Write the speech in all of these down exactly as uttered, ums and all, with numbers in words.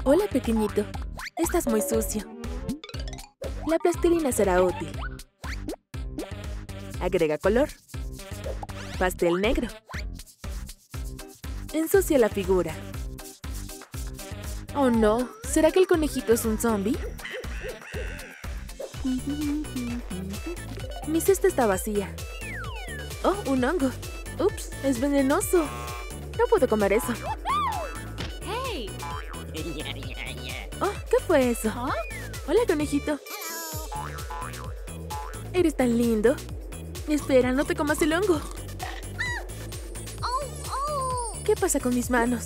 Hola, pequeñito. Estás muy sucio. La plastilina será útil. Agrega color. Pastel negro. Ensucia la figura. Oh no, ¿será que el conejito es un zombie? Mi cesta está vacía. Oh, un hongo. Ups, es venenoso. No puedo comer eso. Hey. Oh, ¿qué fue eso? Huh? Hola, conejito. Eres tan lindo. Espera, no te comas el hongo. ¿Qué pasa con mis manos?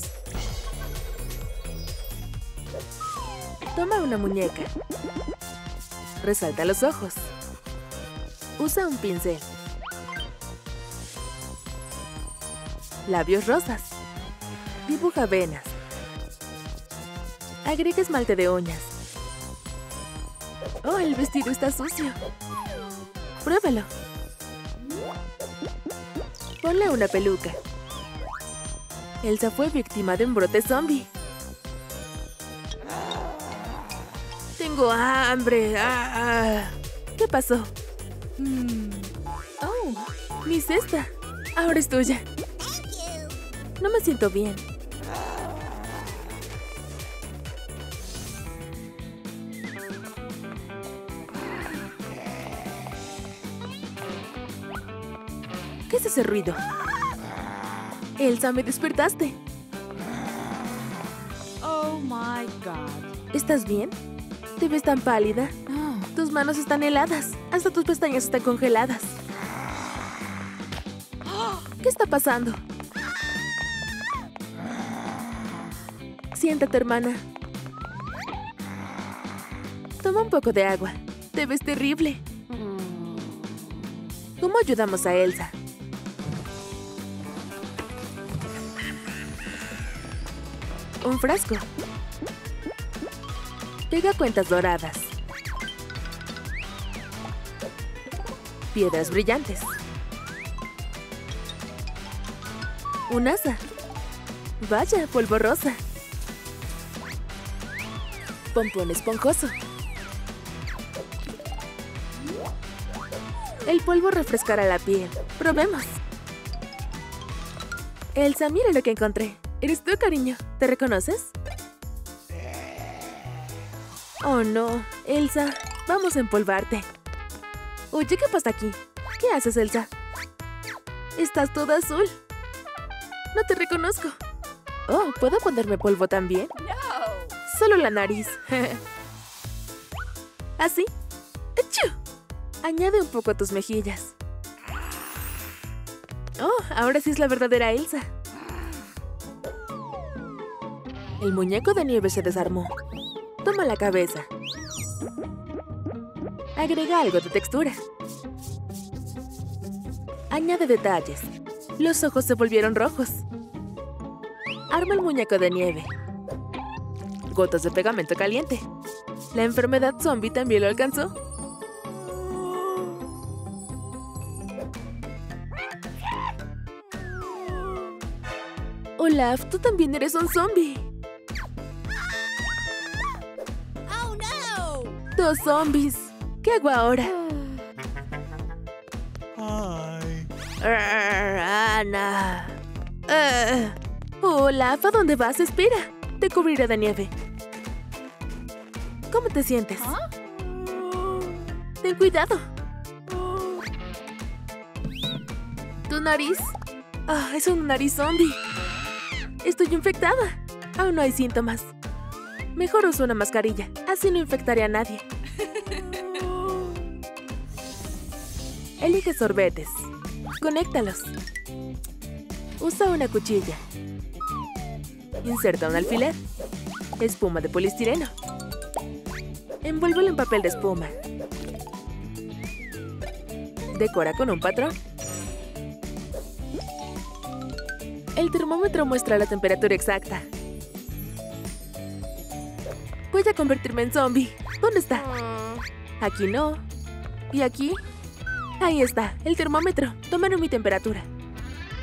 Toma una muñeca. Resalta los ojos. Usa un pincel. Labios rosas. Dibuja venas. Agrega esmalte de uñas. Oh, el vestido está sucio. Pruébalo. Ponle una peluca. Elsa fue víctima de un brote zombie. Tengo hambre. Ah, ¿qué pasó? Mm. Oh, mi cesta. Ahora es tuya. No me siento bien. ¿Qué es ese ruido? Elsa, me despertaste. Oh my God. ¿Estás bien? ¿Te ves tan pálida? Oh. Tus manos están heladas. Hasta tus pestañas están congeladas. ¿Qué está pasando? Siéntate, hermana. Toma un poco de agua. Te ves terrible. ¿Cómo ayudamos a Elsa? Un frasco. Pega cuentas doradas. Piedras brillantes. Un asa. Vaya, polvo rosa. Pompón esponjoso. El polvo refrescará la piel. Probemos. Elsa, mira lo que encontré. ¿Eres tú, cariño? ¿Te reconoces? Oh, no. Elsa, vamos a empolvarte. Oye, ¿qué pasa aquí? ¿Qué haces, Elsa? Estás toda azul. No te reconozco. Oh, ¿puedo ponerme polvo también? No. Solo la nariz. ¿Así? ¡Achú! Añade un poco a tus mejillas. Oh, ahora sí es la verdadera Elsa. El muñeco de nieve se desarmó. Toma la cabeza. Agrega algo de textura. Añade detalles. Los ojos se volvieron rojos. Arma el muñeco de nieve. Gotas de pegamento caliente. ¿La enfermedad zombie también lo alcanzó? Olaf, tú también eres un zombie. Oh no. Dos zombies. ¿Qué hago ahora? Hi. Arr, Ana. Uh, Olaf, ¿a dónde vas? Espera. Te cubriré de nieve. ¿Cómo te sientes? Huh? Ten cuidado. ¿Tu nariz? Ah, es una nariz zombie. Estoy infectada. Aún no hay síntomas. Mejor uso una mascarilla. Así no infectaré a nadie. Elige sorbetes. Conéctalos. Usa una cuchilla. Inserta un alfiler. Espuma de polistireno. Envuélvelo en papel de espuma. Decora con un patrón. El termómetro muestra la temperatura exacta. Voy a convertirme en zombie. ¿Dónde está? Aquí no. ¿Y aquí? Ahí está, el termómetro. Tomaron mi temperatura.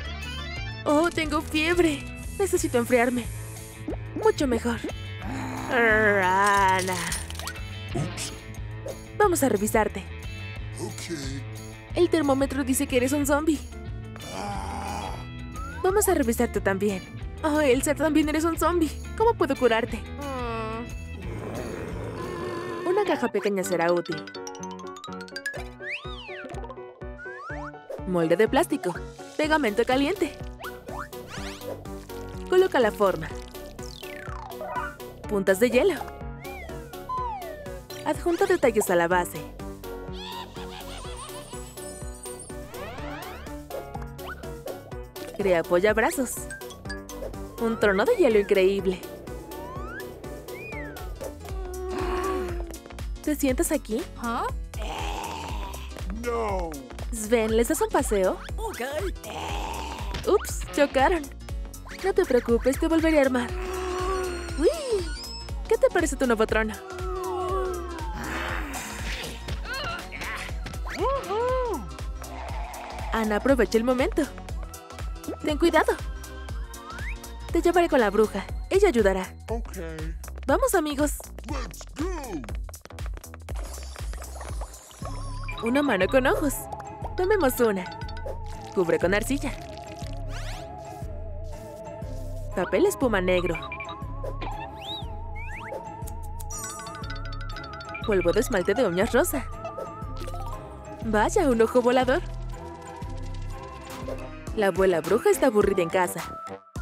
Oh, tengo fiebre. Necesito enfriarme. Mucho mejor. Ana. Oops. Vamos a revisarte. Okay. El termómetro dice que eres un zombie. Ah. Vamos a revisarte también. Oh, Elsa, también eres un zombie. ¿Cómo puedo curarte? Una caja pequeña será útil. Molde de plástico. Pegamento caliente. Coloca la forma. Puntas de hielo. Adjunta detalles a la base. Crea apoyabrazos. Un trono de hielo increíble. ¿Te sientas aquí? Huh? No. Sven, ¿les das un paseo? Okay. Ups, chocaron. No te preocupes, te volveré a armar. ¡Uy! ¿Qué te parece tu nuevo trono? Ana, aprovecha el momento. Ten cuidado. Te llevaré con la bruja. Ella ayudará. Okay. Vamos, amigos. Let's go. Una mano con ojos. Tomemos una. Cubre con arcilla. Papel espuma negro. Polvo de esmalte de uñas rosa. Vaya, un ojo volador. La abuela bruja está aburrida en casa.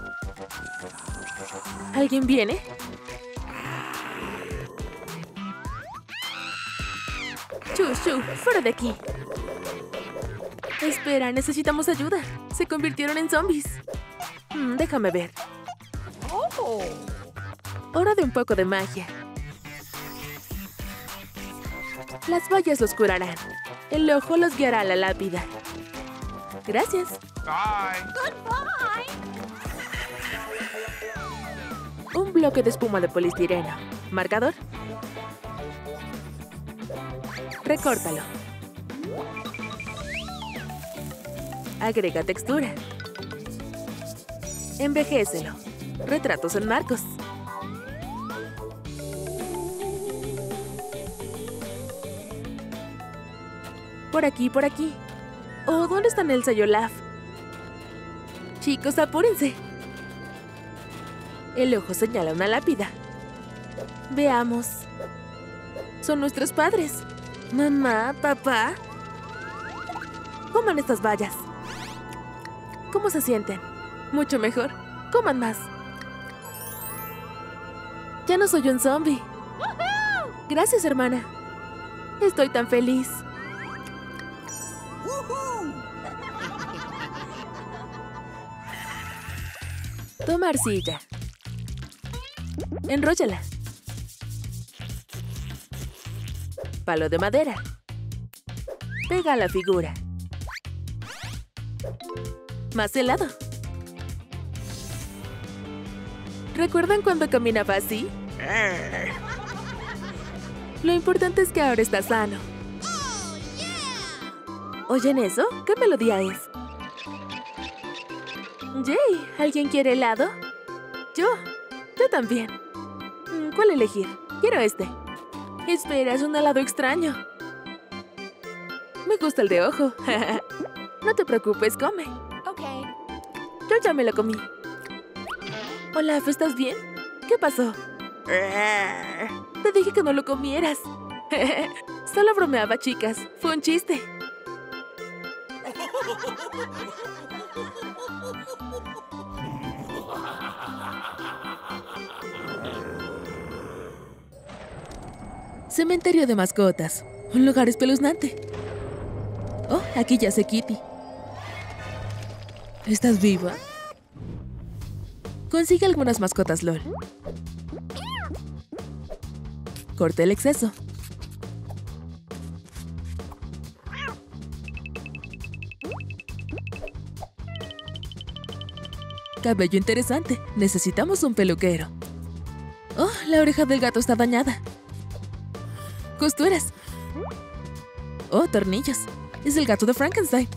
¿Alguien viene? Chu, chu, fuera de aquí. Espera, necesitamos ayuda. Se convirtieron en zombies. Mm, déjame ver. Oh. Hora de un poco de magia. Las vallas los curarán. El ojo los guiará a la lápida. Gracias. Bye. Un bloque de espuma de polistireno. Marcador. Recórtalo. Agrega textura. Envejécelo. Retratos en marcos. Por aquí, por aquí. Oh, ¿dónde están Elsa y Olaf? Chicos, apúrense. El ojo señala una lápida. Veamos. Son nuestros padres. Mamá, papá. Coman estas bayas. ¿Cómo se sienten? Mucho mejor. Coman más. Ya no soy un zombie. Gracias, hermana. Estoy tan feliz. Toma arcilla. Enróllala. Palo de madera. Pega a la figura. Más helado. ¿Recuerdan cuando caminaba así? Lo importante es que ahora está sano. ¿Oyen eso? ¿Qué melodía es? Jay, ¿alguien quiere helado? Yo. Yo también. ¿Cuál elegir? Quiero este. Espera, es un helado extraño. Me gusta el de ojo. No te preocupes, come. Okay. Yo ya me lo comí. Olaf, ¿estás bien? ¿Qué pasó? Te dije que no lo comieras. Solo bromeaba, chicas. Fue un chiste. Cementerio de mascotas. Un lugar espeluznante. Oh, aquí yace Kitty. ¿Estás viva? Consigue algunas mascotas LOL. Corta el exceso. Cabello interesante. Necesitamos un peluquero. Oh, la oreja del gato está dañada. Costuras. Oh, tornillos. Es el gato de Frankenstein.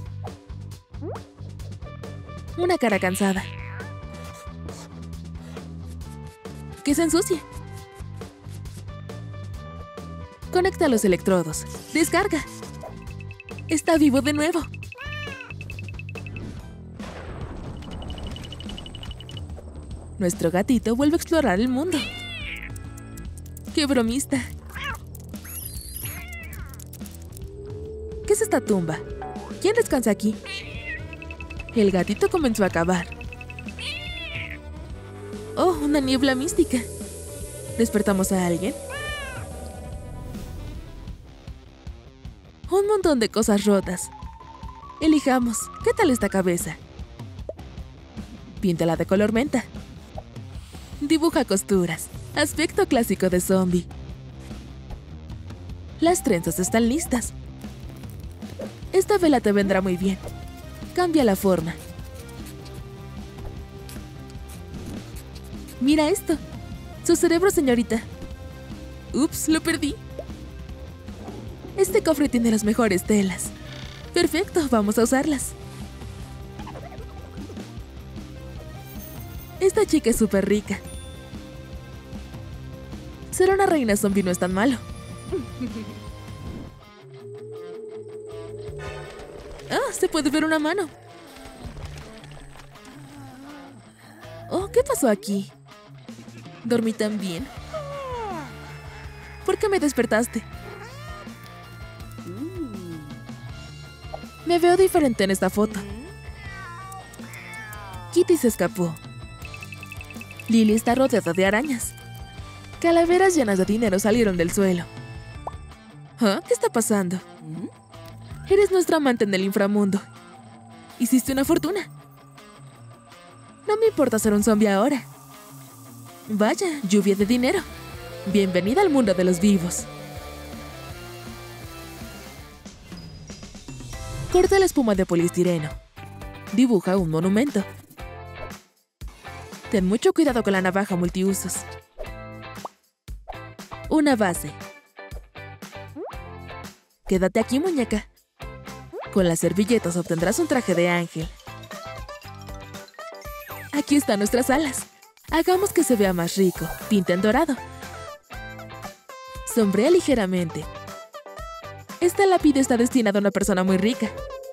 Una cara cansada. Que se ensucie. Conecta los electrodos. Descarga. Está vivo de nuevo. Nuestro gatito vuelve a explorar el mundo. ¡Qué bromista! ¿Qué es esta tumba? ¿Quién descansa aquí? El gatito comenzó a cavar. ¡Oh, una niebla mística! ¿Despertamos a alguien? Un montón de cosas rotas. Elijamos. ¿Qué tal esta cabeza? Píntala de color menta. Dibuja costuras. Aspecto clásico de zombie. Las trenzas están listas. Esta vela te vendrá muy bien. Cambia la forma. Mira esto. Su cerebro, señorita. Ups, lo perdí. Este cofre tiene las mejores telas. Perfecto, vamos a usarlas. Esta chica es súper rica. Ser una reina zombie no es tan malo. Ah, se puede ver una mano. Oh, ¿qué pasó aquí? ¿Dormí tan bien? ¿Por qué me despertaste? Me veo diferente en esta foto. Kitty se escapó. Lily está rodeada de arañas. Calaveras llenas de dinero salieron del suelo. ¿Ah? ¿Qué está pasando? Eres nuestra amante en el inframundo. Hiciste una fortuna. No me importa ser un zombie ahora. Vaya, lluvia de dinero. Bienvenida al mundo de los vivos. Corta la espuma de poliestireno. Dibuja un monumento. Ten mucho cuidado con la navaja multiusos. Una base. Quédate aquí, muñeca. Con las servilletas obtendrás un traje de ángel. Aquí están nuestras alas. Hagamos que se vea más rico. Pinta en dorado. Sombrea ligeramente. Esta lápida está destinada a una persona muy rica.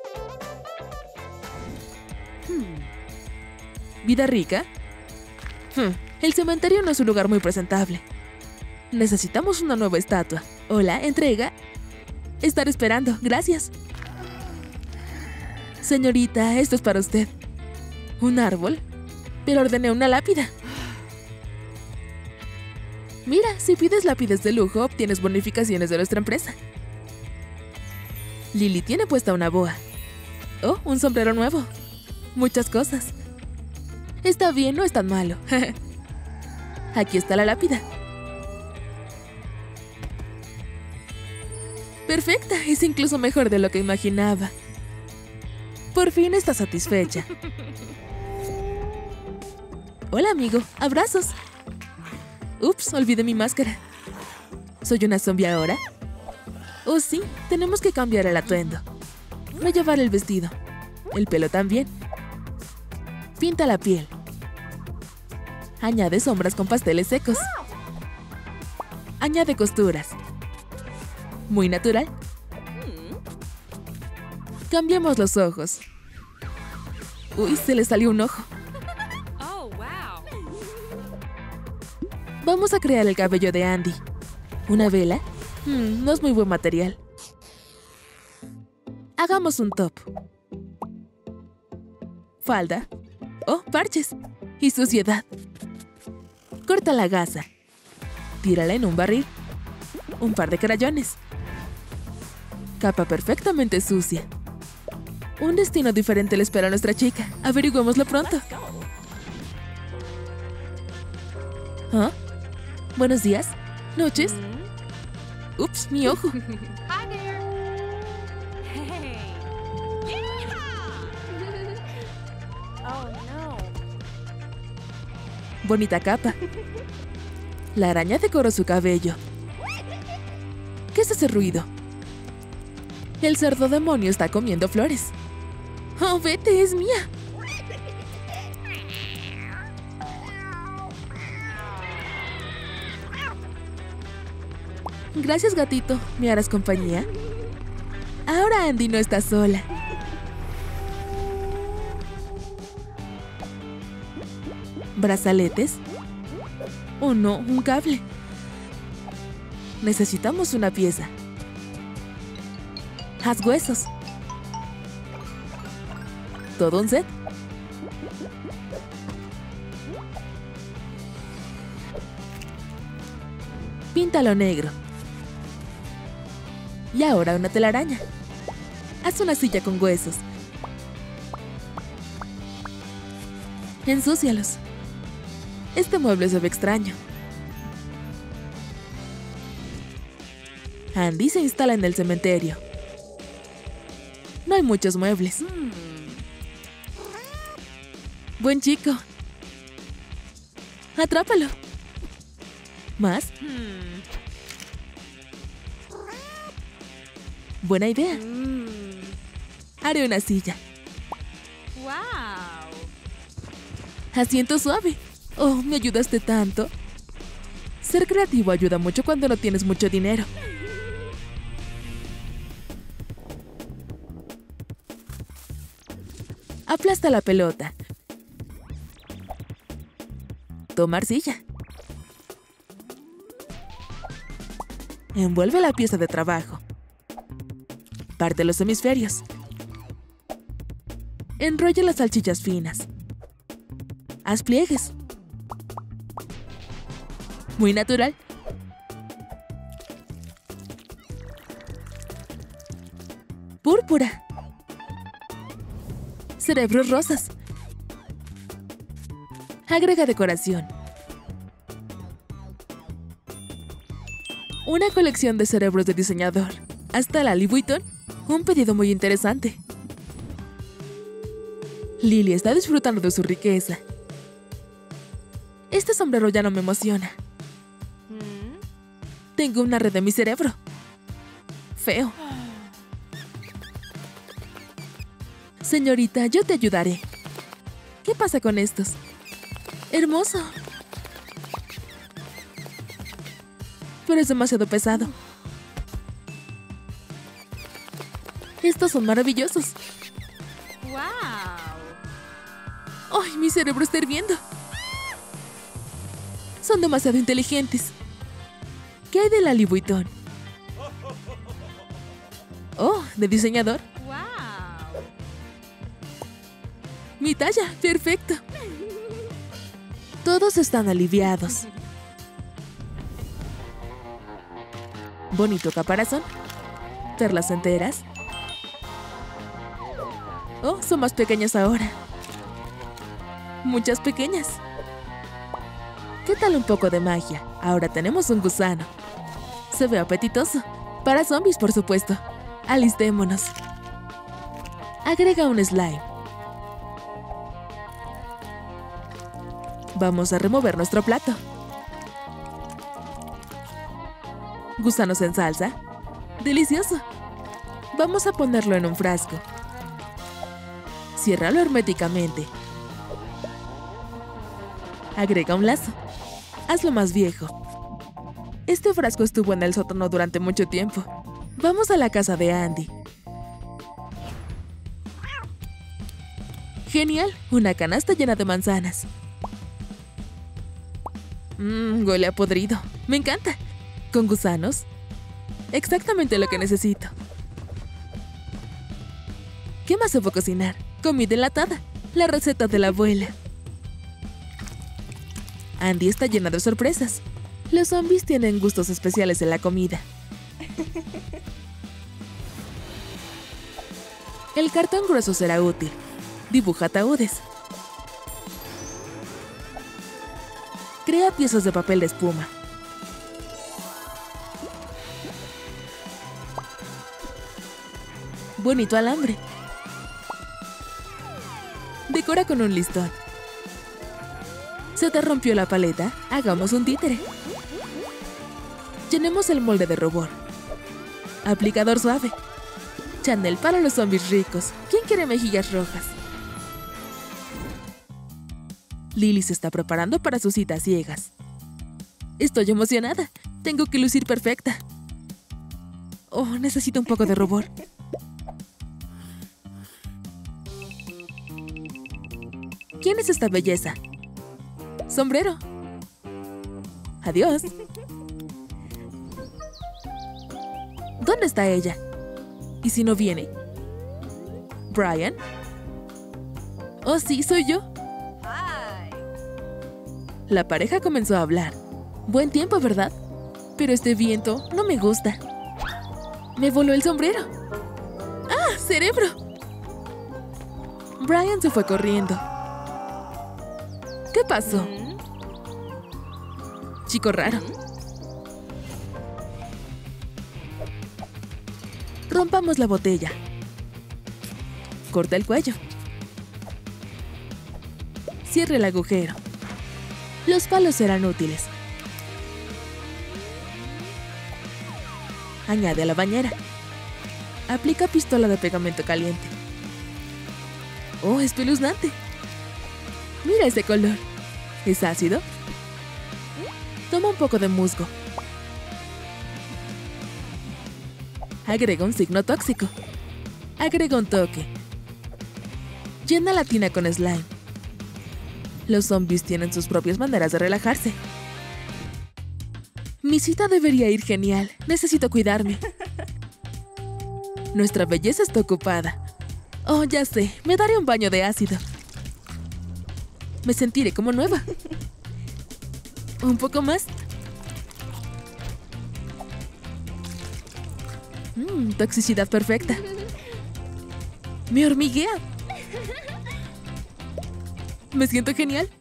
¿Vida rica? Hmm, el cementerio no es un lugar muy presentable. Necesitamos una nueva estatua. Hola, entrega. Estar esperando, gracias. Señorita, esto es para usted. ¿Un árbol? Pero ordené una lápida. Mira, si pides lápidas de lujo, obtienes bonificaciones de nuestra empresa. Lily tiene puesta una boa. Oh, un sombrero nuevo. Muchas cosas. Está bien, no es tan malo. Aquí está la lápida. Perfecta, es incluso mejor de lo que imaginaba. Por fin está satisfecha. Hola, amigo. Abrazos. Ups, olvidé mi máscara. ¿Soy una zombie ahora? Oh, sí, tenemos que cambiar el atuendo. No llevar el vestido. El pelo también. Pinta la piel. Añade sombras con pasteles secos. Añade costuras. Muy natural. Cambiamos los ojos. Uy, se le salió un ojo. Oh, wow. Vamos a crear el cabello de Andy. ¿Una vela? Hmm, no es muy buen material. Hagamos un top. Falda. Oh, parches. Y suciedad. Corta la gasa. Tírala en un barril. Un par de crayones. Capa perfectamente sucia. Un destino diferente le espera a nuestra chica. Averigüémoslo pronto. ¿Ah? Buenos días. Noches. Ups, mi ojo. Hi there. Hey. Yeah. Oh, no. Bonita capa. La araña decoró su cabello. ¿Qué es ese ruido? El cerdo demonio está comiendo flores. ¡Oh, vete! ¡Es mía! Gracias, gatito. ¿Me harás compañía? Ahora Andy no está sola. ¿Brazaletes? Oh no, un cable. Necesitamos una pieza. Haz huesos. ¿Todo un set? Píntalo negro. Y ahora una telaraña. Haz una silla con huesos. Ensúcialos. Este mueble se ve extraño. Andy se instala en el cementerio. No hay muchos muebles. Buen chico. Atrápalo. ¿Más? Hmm. Buena idea. Mm. Haré una silla. Wow. Asiento suave. Oh, me ayudaste tanto. Ser creativo ayuda mucho cuando no tienes mucho dinero. Aplasta la pelota. Toma arcilla. Envuelve la pieza de trabajo. Parte los hemisferios. Enrolla las salchichas finas. Haz pliegues. Muy natural. Púrpura. Cerebros rosas. Agrega decoración. Una colección de cerebros de diseñador. Hasta la Louis Vuitton. Un pedido muy interesante. Lily está disfrutando de su riqueza. Este sombrero ya no me emociona. Hmm. Tengo una red en mi cerebro. Feo. Señorita, yo te ayudaré. ¿Qué pasa con estos? Hermoso. Pero es demasiado pesado. Estos son maravillosos. Wow. ¡Ay, mi cerebro está hirviendo! Son demasiado inteligentes. ¿Qué hay de la Louis Vuitton? Oh, de diseñador. Wow. Mi talla, perfecto. Todos están aliviados. Bonito caparazón. Perlas enteras. Oh, son más pequeñas ahora. Muchas pequeñas. ¿Qué tal un poco de magia? Ahora tenemos un gusano. Se ve apetitoso. Para zombies, por supuesto. Alistémonos. Agrega un slime. Vamos a remover nuestro plato. Gusanos en salsa. ¡Delicioso! Vamos a ponerlo en un frasco. Ciérralo herméticamente. Agrega un lazo. Hazlo más viejo. Este frasco estuvo en el sótano durante mucho tiempo. Vamos a la casa de Andy. Genial, una canasta llena de manzanas. Mmm, huele a podrido. Me encanta. Con gusanos. Exactamente lo que necesito. ¿Qué más se puede cocinar? Comida enlatada. La receta de la abuela. Andy está llena de sorpresas. Los zombies tienen gustos especiales en la comida. El cartón grueso será útil. Dibuja ataúdes. Crea piezas de papel de espuma. Bonito alambre. Decora con un listón. ¿Se te rompió la paleta? Hagamos un títere. Llenemos el molde de robot. Aplicador suave. Chanel para los zombies ricos. ¿Quién quiere mejillas rojas? Lily se está preparando para sus citas ciegas. Estoy emocionada. Tengo que lucir perfecta. Oh, necesito un poco de rubor. ¿Quién es esta belleza? Sombrero. Adiós. ¿Dónde está ella? ¿Y si no viene? ¿Brian? Oh, sí, soy yo. Hi. La pareja comenzó a hablar. Buen tiempo, ¿verdad? Pero este viento no me gusta. Me voló el sombrero. ¡Ah, cerebro! Brian se fue corriendo. ¿Qué pasó? Mm. Chico raro. Rompamos la botella. Corta el cuello. Cierre el agujero. Los palos serán útiles. Añade a la bañera. Aplica pistola de pegamento caliente. ¡Oh, espeluznante! Mira ese color. ¿Es ácido? Toma un poco de musgo. Agrega un signo tóxico. Agrega un toque. Llena la tina con slime. Los zombies tienen sus propias maneras de relajarse. Mi cita debería ir genial. Necesito cuidarme. Nuestra belleza está ocupada. Oh, ya sé. Me daré un baño de ácido. Me sentiré como nueva. ¿Un poco más? Mmm, toxicidad perfecta. Me hormiguea. Me siento genial.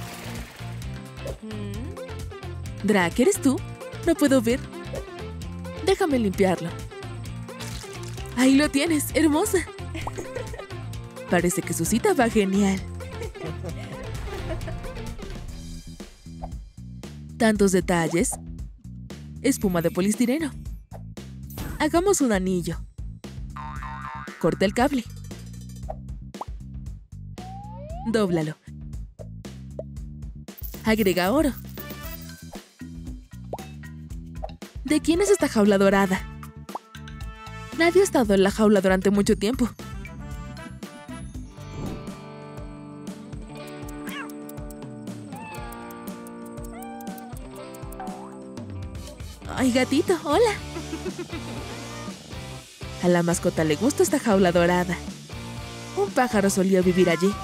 Mm. Drac, ¿eres tú? No puedo ver. Déjame limpiarlo. Ahí lo tienes, hermosa. Parece que su cita va genial. Tantos detalles. Espuma de polistireno. Hagamos un anillo. Corta el cable. Dóblalo. Agrega oro. ¿De quién es esta jaula dorada? Nadie ha estado en la jaula durante mucho tiempo. ¡Ay, gatito! ¡Hola! A la mascota le gusta esta jaula dorada. Un pájaro solía vivir allí.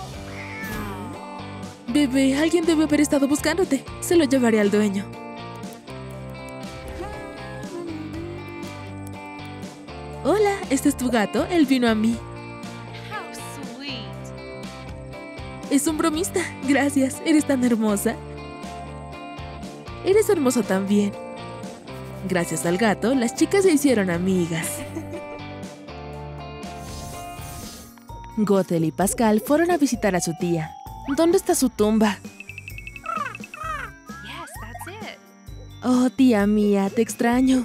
Bebé, alguien debe haber estado buscándote. Se lo llevaré al dueño. Hola, ¿este es tu gato? Él vino a mí. How sweet. Es un bromista. Gracias, eres tan hermosa. Eres hermoso también. Gracias al gato, las chicas se hicieron amigas. Gothel y Pascal fueron a visitar a su tía. ¿Dónde está su tumba? Yes, that's it. Oh, tía mía, te extraño.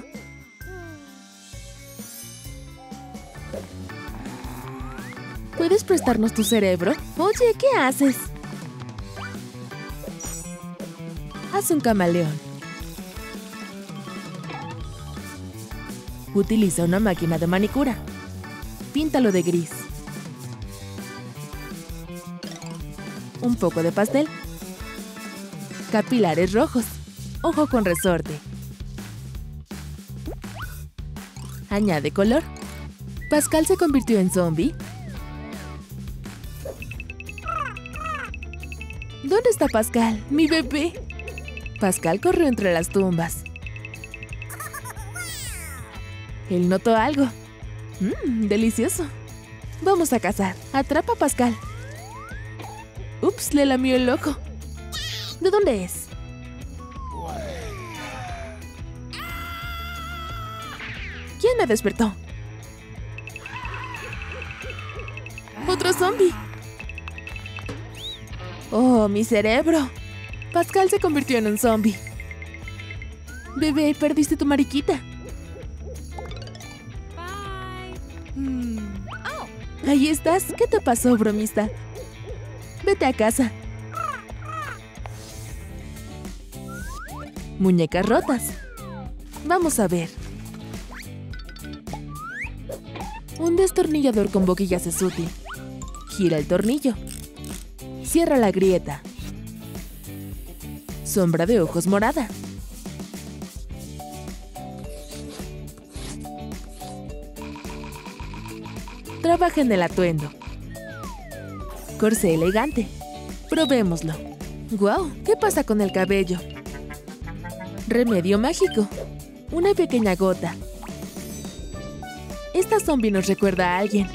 ¿Puedes prestarnos tu cerebro? Oye, ¿qué haces? Haz un camaleón. Utiliza una máquina de manicura. Píntalo de gris. Un poco de pastel. Capilares rojos. Ojo con resorte. Añade color. Pascal se convirtió en zombie. ¿Dónde está Pascal? ¡Mi bebé! Pascal corrió entre las tumbas. Él notó algo. Mmm, delicioso. Vamos a cazar. Atrapa a Pascal. Ups, le lamió el ojo. ¿De dónde es? ¿Quién me despertó? ¡Otro zombie! ¡Oh, mi cerebro! Pascal se convirtió en un zombie. Bebé, perdiste tu mariquita. Bye. Hmm. Oh. Ahí estás. ¿Qué te pasó, bromista? Vete a casa. Muñecas rotas. Vamos a ver. Un destornillador con boquillas es útil. Gira el tornillo. Cierra la grieta. Sombra de ojos morada. Trabaja en el atuendo. Corsé elegante. Probémoslo. ¡Guau! ¿Qué pasa con el cabello? Remedio mágico. Una pequeña gota. Esta zombie nos recuerda a alguien.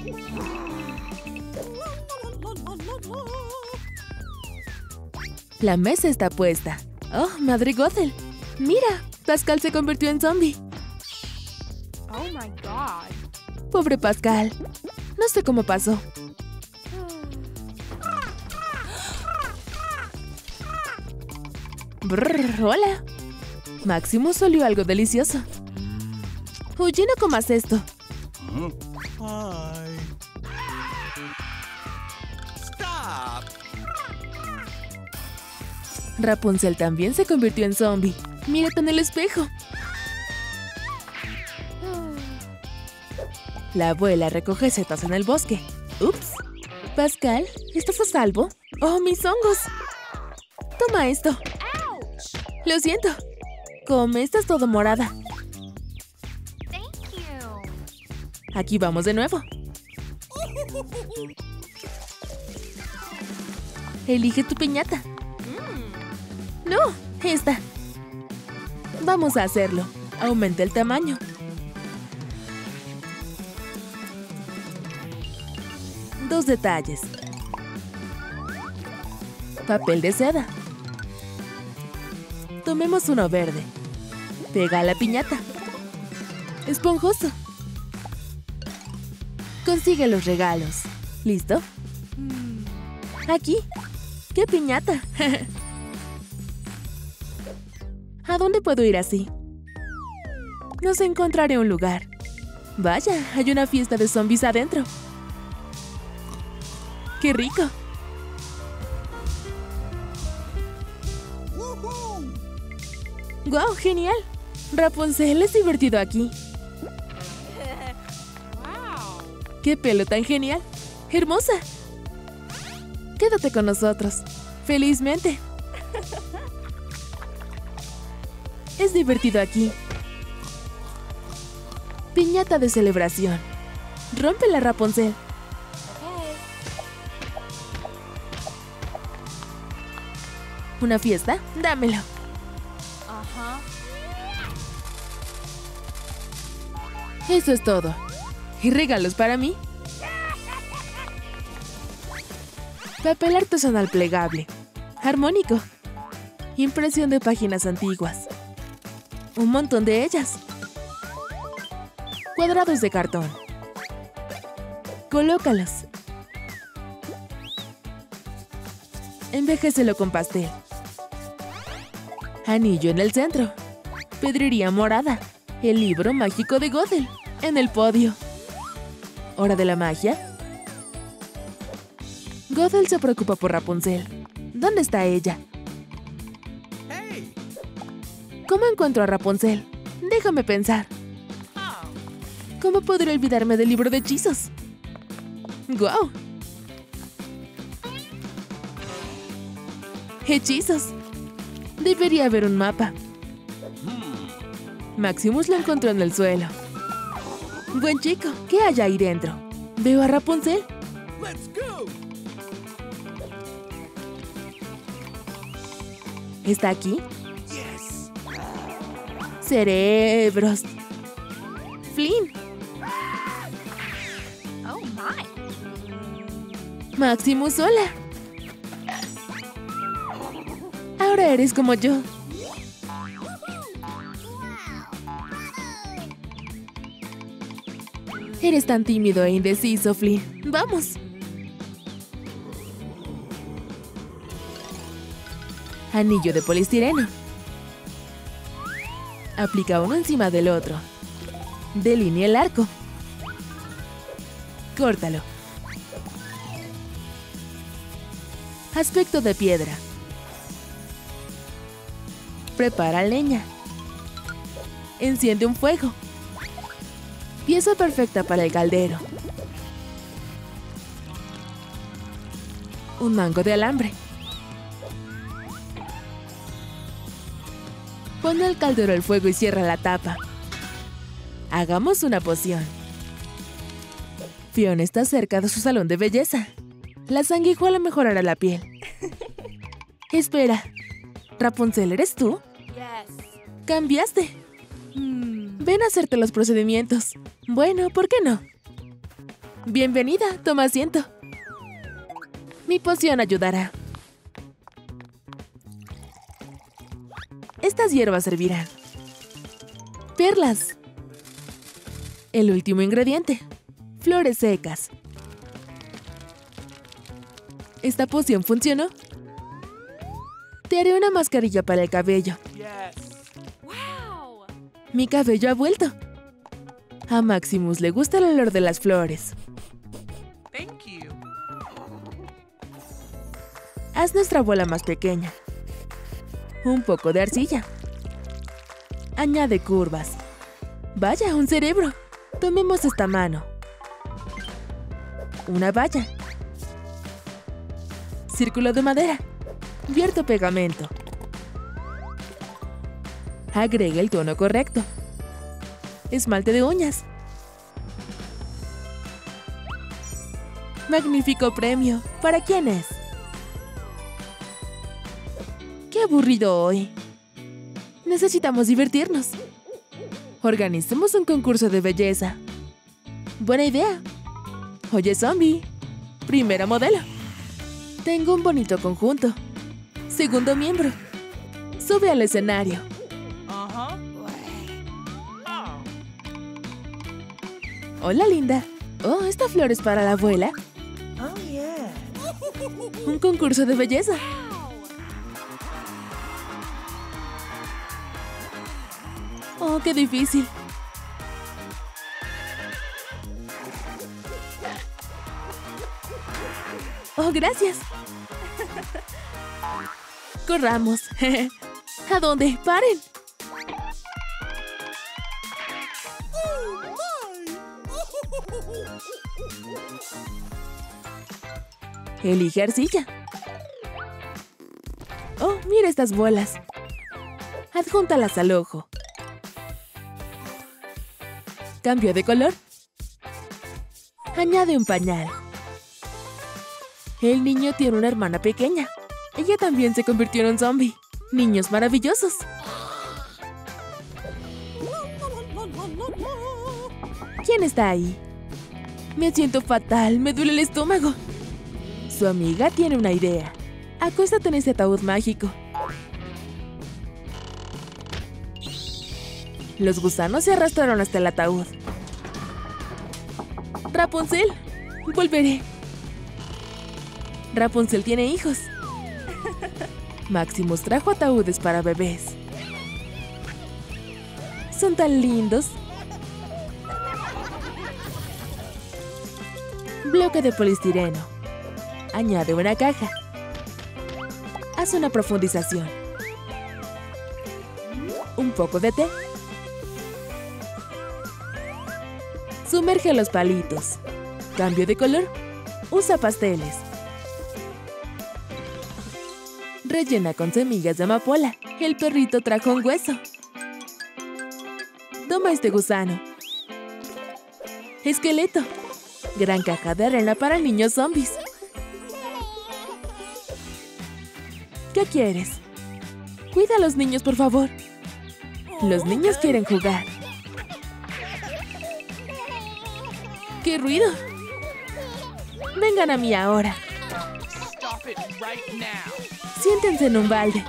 La mesa está puesta. ¡Oh, Madre Gothel! ¡Mira! Pascal se convirtió en zombie. Oh my god. Pobre Pascal. No sé cómo pasó. Brrr, hola. Maximus olió algo delicioso. Oye, no comas esto. Hi. Stop. Rapunzel también se convirtió en zombie. Mírate en el espejo. La abuela recoge setas en el bosque. Ups. Pascal, ¿estás a salvo? ¡Oh, mis hongos! Toma esto. Lo siento. Come, estás todo morada. Thank you. Aquí vamos de nuevo. Elige tu piñata. No, esta. Vamos a hacerlo. Aumenta el tamaño. Dos detalles. Papel de seda. Tomemos uno verde. Pega a la piñata. Esponjoso. Consigue los regalos. ¿Listo? Aquí. ¡Qué piñata! ¿A dónde puedo ir así? Nos encontraré un lugar. Vaya, hay una fiesta de zombies adentro. ¡Qué rico! ¡Guau, genial! Rapunzel, es divertido aquí. Wow. ¡Qué pelo tan genial! ¡Hermosa! Quédate con nosotros. ¡Felizmente! Es divertido aquí. Piñata de celebración. Rómpela, Rapunzel. ¿Una fiesta? Dámelo. Uh-huh. Eso es todo. ¿Y regalos para mí? Papel artesanal plegable. Armónico. Impresión de páginas antiguas. Un montón de ellas. Cuadrados de cartón. Colócalos. Envéjecelo con pastel. Anillo en el centro. Pedrería morada. El libro mágico de Gothel. En el podio. ¿Hora de la magia? Gothel se preocupa por Rapunzel. ¿Dónde está ella? Hey. ¿Cómo encuentro a Rapunzel? Déjame pensar. ¿Cómo podré olvidarme del libro de hechizos? ¡Guau! ¡Hechizos! Debería haber un mapa. Maximus lo encontró en el suelo. Buen chico, ¿qué hay ahí dentro? ¿Veo a Rapunzel? Let's go. ¿Está aquí? Yes. Cerebros. Flynn. Oh my. Maximus, hola. Ahora eres como yo. Eres tan tímido e indeciso, Flynn. ¡Vamos! Anillo de poliestireno. Aplica uno encima del otro. Delinea el arco. Córtalo. Aspecto de piedra. Prepara leña. Enciende un fuego. Pieza perfecta para el caldero. Un mango de alambre. Pon el caldero al fuego y cierra la tapa. Hagamos una poción. Fiona está cerca de su salón de belleza. La sanguijuela mejorará la piel. Espera, Rapunzel, ¿eres tú? Yes. Cambiaste. Hmm. Ven a hacerte los procedimientos. Bueno, ¿por qué no? Bienvenida, toma asiento. Mi poción ayudará. Estas hierbas servirán. Perlas. El último ingrediente. Flores secas. ¿Esta poción funcionó? Te haré una mascarilla para el cabello. Wow. Mi cabello ha vuelto. A Maximus le gusta el olor de las flores. Thank you. Haz nuestra bola más pequeña. Un poco de arcilla. Añade curvas. Vaya, un cerebro. Tomemos esta mano. Una valla. Círculo de madera. Vierto pegamento. Agrega el tono correcto. Esmalte de uñas. Magnífico premio. ¿Para quién es? ¡Qué aburrido hoy! Necesitamos divertirnos. Organicemos un concurso de belleza. Buena idea. Oye, zombie. Primera modelo. Tengo un bonito conjunto. Segundo miembro. Sube al escenario. Hola, linda. Oh, esta flor es para la abuela. Oh, yeah. Un concurso de belleza. Oh, qué difícil. Oh, gracias. Corramos. ¿A dónde? ¡Paren! Elige arcilla. Oh, mira estas bolas. Adjúntalas al ojo. Cambio de color. Añade un pañal. El niño tiene una hermana pequeña. Ella también se convirtió en un zombie. Niños maravillosos. ¿Quién está ahí? Me siento fatal, me duele el estómago. Su amiga tiene una idea. Acuéstate en ese ataúd mágico. Los gusanos se arrastraron hasta el ataúd. Rapunzel, volveré. Rapunzel tiene hijos. Maximus trajo ataúdes para bebés. Son tan lindos. Bloque de polistireno. Añade una caja. Haz una profundización. Un poco de té. Sumerge los palitos. Cambio de color. Usa pasteles. Rellena con semillas de amapola. El perrito trajo un hueso. Toma este gusano. Esqueleto. Gran caja de arena para niños zombies. ¿Qué quieres? Cuida a los niños, por favor. Los niños quieren jugar. ¡Qué ruido! Vengan a mí ahora. Stop it right now. Siéntense en un balde.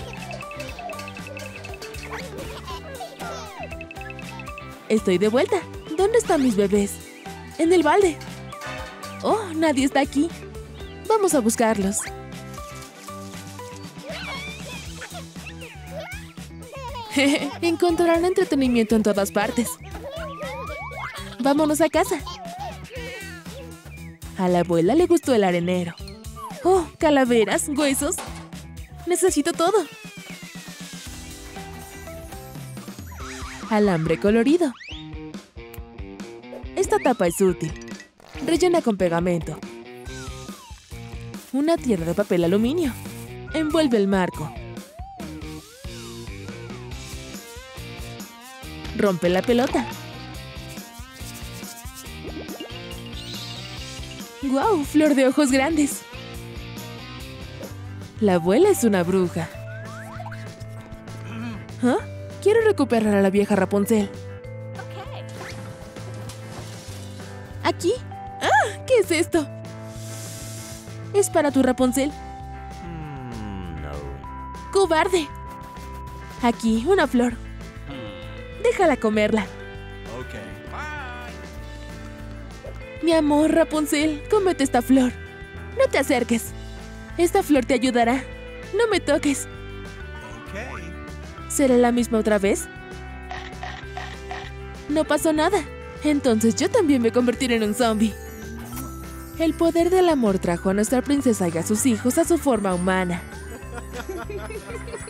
Estoy de vuelta. ¿Dónde están mis bebés? En el balde. Oh, nadie está aquí. Vamos a buscarlos. Encontrarán entretenimiento en todas partes. Vámonos a casa. A la abuela le gustó el arenero. Oh, calaveras, huesos. Necesito todo. Alambre colorido. Esta tapa es útil. Rellena con pegamento. Una tira de papel aluminio. Envuelve el marco. Rompe la pelota. ¡Guau! Flor de ojos grandes. La abuela es una bruja. ¿Ah? Quiero recuperar a la vieja Rapunzel. Okay. ¿Aquí? ¡Ah! ¿Qué es esto? Es para tu Rapunzel. Mm, no. ¡Cobarde! Aquí, una flor. Déjala comerla. Okay. Mi amor, Rapunzel, cómete esta flor. No te acerques. Esta flor te ayudará. No me toques. Okay. ¿Será la misma otra vez? No pasó nada. Entonces yo también me convertiré en un zombie. El poder del amor trajo a nuestra princesa y a sus hijos a su forma humana.